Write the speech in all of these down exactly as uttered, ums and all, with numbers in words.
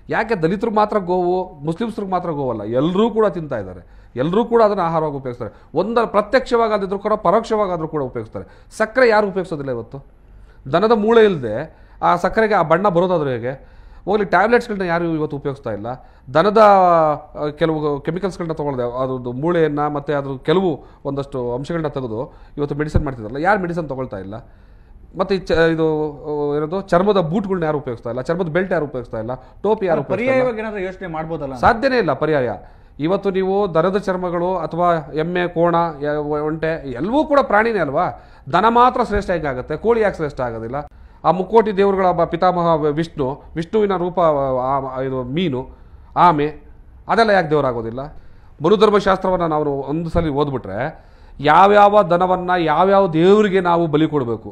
ಯಾಕೆ ದಲಿತರಿಗೆ ಮಾತ್ರ ಗೋವು, ಮುಸ್ಲಿಮ್ಸ್ರಿಗೆ ಮಾತ್ರ ಗೋವಲ್ಲ, ಎಲ್ಲರೂ ಕೂಡ ತಿಂತಾ ಇದ್ದಾರೆ, ಎಲ್ಲರೂ ಕೂಡ ಅದನ್ನು ಆಹಾರವಾಗಿ ಉಪಯೋಗಿಸ್ತಾರೆ. ಒಂದರ ಪ್ರತ್ಯಕ್ಷವಾಗಾದಿದ್ರು ಕೂಡ ಪರೋಕ್ಷವಾಗಾದರೂ ಕೂಡ ಉಪಯೋಗಿಸ್ತಾರೆ. ಸಕ್ಕರೆ ಯಾರು ಉಪಯೋಗಿಸೋದಿಲ್ಲ ಇವತ್ತು? ದನದ ಮೂಳೆ ಇಲ್ಲದೆ ಆ ಸಕ್ಕರೆಗೆ ಆ ಬಣ್ಣ ಬರೋದಾದ್ರೂ ಹೇಗೆ? ಹೋಗಲಿ, ಟ್ಯಾಬ್ಲೆಟ್ಸ್ಗಳನ್ನ ಯಾರು ಇವತ್ತು ಉಪಯೋಗಿಸ್ತಾ ಇಲ್ಲ. ದನದ ಕೆಲವು ಕೆಮಿಕಲ್ಸ್ಗಳನ್ನ ತೊಗೊಳ್ದೆ ಅದ್ರದ್ದು ಮೂಳೆಯನ್ನು ಮತ್ತು ಅದ್ರ ಕೆಲವು ಒಂದಷ್ಟು ಅಂಶಗಳನ್ನ ತೆಗೆದು ಇವತ್ತು ಮೆಡಿಸಿನ್ ಮಾಡ್ತಿದ್ದಾರಲ್ಲ, ಯಾರು ಮೆಡಿಸಿನ್ ತೊಗೊಳ್ತಾ ಇಲ್ಲ. ಮತ್ತು ಚ ಇದು ಏನದು ಚರ್ಮದ ಬೂಟ್ಗಳನ್ನ ಯಾರು ಉಪಯೋಗಿಸ್ತಾ ಇಲ್ಲ, ಚರ್ಮದ ಬೆಲ್ಟ್ ಯಾರು ಉಪಯೋಗಿಸ್ತಾ ಇಲ್ಲ, ಟೋಪಿ ಯಾರು ಪರ್ಯಾಯವಾಗಿ ಏನಾದರೂ ಯೋಚನೆ ಮಾಡ್ಬೋದಲ್ಲ? ಸಾಧ್ಯನೇ ಇಲ್ಲ ಪರ್ಯಾಯ. ಇವತ್ತು ನೀವು ದನದ ಚರ್ಮಗಳು ಅಥವಾ ಎಮ್ಮೆ, ಕೋಣ, ಒಂಟೆ ಎಲ್ಲವೂ ಕೂಡ ಪ್ರಾಣಿನೇ ಅಲ್ವಾ? ದನ ಮಾತ್ರ ಶ್ರೇಷ್ಠ ಹೇಗಾಗುತ್ತೆ, ಕೋಳಿ ಯಾಕೆ ಶ್ರೇಷ್ಠ ಆಗೋದಿಲ್ಲ? ಆ ಮುಕ್ಕೋಟಿ ದೇವರುಗಳ ಪಿತಾಮಹ ವಿಷ್ಣು, ವಿಷ್ಣುವಿನ ರೂಪ ಇದು ಮೀನು, ಆಮೆ, ಅದೆಲ್ಲ ಯಾಕೆ ದೇವರಾಗೋದಿಲ್ಲ? ಮನುಧರ್ಮಶಾಸ್ತ್ರವನ್ನು ನಾವು ಒಂದು ಸಲ ಓದ್ಬಿಟ್ರೆ ಯಾವ್ಯಾವ ದನವನ್ನು ಯಾವ್ಯಾವ ದೇವರಿಗೆ ನಾವು ಬಲಿ ಕೊಡಬೇಕು,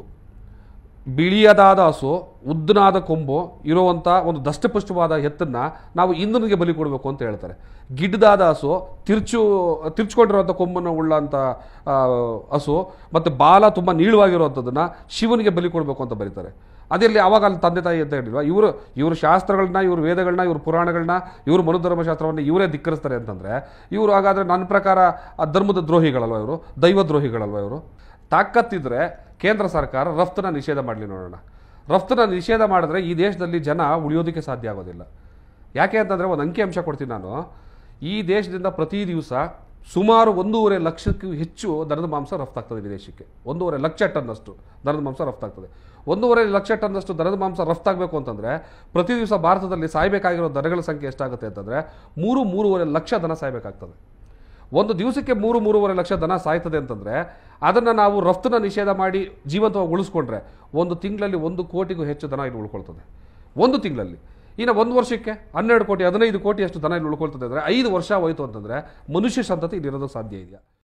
ಬಿಳಿಯದಾದ ಹಸು, ಉದ್ದನಾದ ಕೊಂಬು ಇರುವಂಥ ಒಂದು ದಷ್ಟಪುಷ್ಟವಾದ ಎತ್ತನ್ನು ನಾವು ಇಂದ್ರನಿಗೆ ಬಲಿ ಕೊಡಬೇಕು ಅಂತ ಹೇಳ್ತಾರೆ. ಗಿಡ್ಡದಾದ ಹಸು, ತಿರ್ಚು ತಿರ್ಚ್ಕೊಂಡಿರುವಂಥ ಕೊಂಬನ್ನು ಉಳ್ಳಂಥ ಹಸು ಮತ್ತು ಬಾಲ ತುಂಬ ನೀಳವಾಗಿರುವಂಥದ್ದನ್ನು ಶಿವನಿಗೆ ಬಲಿ ಕೊಡಬೇಕು ಅಂತ ಬರೀತಾರೆ. ಅದರಲ್ಲಿ ಆವಾಗ ಅಲ್ಲಿ ತಂದೆ ತಾಯಿ ಅಂತ ಹೇಳಿಲ್ವಾ? ಇವರು ಇವರು ಶಾಸ್ತ್ರಗಳನ್ನ, ಇವರು ವೇದಗಳನ್ನ, ಇವರು ಪುರಾಣಗಳನ್ನ, ಇವರು ಮನುಧರ್ಮಶಾಸ್ತ್ರವನ್ನು ಇವರೇ ಧಿಕ್ಕರಿಸ್ತಾರೆ ಅಂತಂದರೆ ಇವರು ಹಾಗಾದರೆ ನನ್ನ ಪ್ರಕಾರ ಆ ಧರ್ಮದ ದ್ರೋಹಿಗಳಲ್ವ ಇವರು, ದೈವ ದ್ರೋಹಿಗಳಲ್ವ ಇವರು? ತಾಕತ್ತಿದ್ರೆ ಕೇಂದ್ರ ಸರ್ಕಾರ ರಫ್ತನ್ನ ನಿಷೇಧ ಮಾಡಲಿ ನೋಡೋಣ. ರಫ್ತನ್ನ ನಿಷೇಧ ಮಾಡಿದ್ರೆ ಈ ದೇಶದಲ್ಲಿ ಜನ ಉಳಿಯೋದಕ್ಕೆ ಸಾಧ್ಯ ಆಗೋದಿಲ್ಲ. ಯಾಕೆ ಅಂತಂದರೆ ಒಂದು ಅಂಕಿಅಂಶ ಕೊಡ್ತೀನಿ ನಾನು. ಈ ದೇಶದಿಂದ ಪ್ರತಿ ದಿವಸ ಸುಮಾರು ಒಂದೂವರೆ ಲಕ್ಷಕ್ಕೂ ಹೆಚ್ಚು ದನದ ಮಾಂಸ ರಫ್ತಾಗ್ತದೆ ವಿದೇಶಕ್ಕೆ. ಒಂದೂವರೆ ಲಕ್ಷ ಟನ್ನಷ್ಟು ದನದ ಮಾಂಸ ರಫ್ತಾಗ್ತದೆ. ಒಂದೂವರೆ ಲಕ್ಷ ಟನ್ನಷ್ಟು ದನದ ಮಾಂಸ ರಫ್ತಾಗಬೇಕು ಅಂತಂದರೆ ಪ್ರತಿ ದಿವಸ ಭಾರತದಲ್ಲಿ ಸಾಯಬೇಕಾಗಿರೋ ದನಗಳ ಸಂಖ್ಯೆ ಎಷ್ಟಾಗುತ್ತೆ ಅಂತಂದರೆ ಮೂರು ಮೂರುವರೆ ಲಕ್ಷ ದನ ಸಾಯಬೇಕಾಗ್ತದೆ. ಒಂದು ದಿವಸಕ್ಕೆ ಮೂರು ಮೂರುವರೆ ಲಕ್ಷ ದನ ಸಾಯ್ತದೆ ಅಂತಂದರೆ ಅದನ್ನು ನಾವು ರಫ್ತನ್ನ ನಿಷೇಧ ಮಾಡಿ ಜೀವಂತವಾಗಿ ಉಳಿಸ್ಕೊಂಡ್ರೆ ಒಂದು ತಿಂಗಳಲ್ಲಿ ಒಂದು ಕೋಟಿಗೂ ಹೆಚ್ಚು ದನ ಇಲ್ಲಿ ಉಳ್ಕೊಳ್ತದೆ. ಒಂದು ತಿಂಗಳಲ್ಲಿ. ಇನ್ನು ಒಂದು ವರ್ಷಕ್ಕೆ ಹನ್ನೆರಡು ಕೋಟಿ ಹದಿನೈದು ಕೋಟಿ ಅಷ್ಟು ದನ ಇಲ್ಲಿ ಉಳ್ಕೊಳ್ತದೆ ಅಂದರೆ ಐದು ವರ್ಷ ಹೋಯಿತು ಅಂತಂದರೆ ಮನುಷ್ಯ ಸಂತತಿ ಇಲ್ಲಿರೋದಕ್ಕೆ ಸಾಧ್ಯ ಇದೆಯಾ?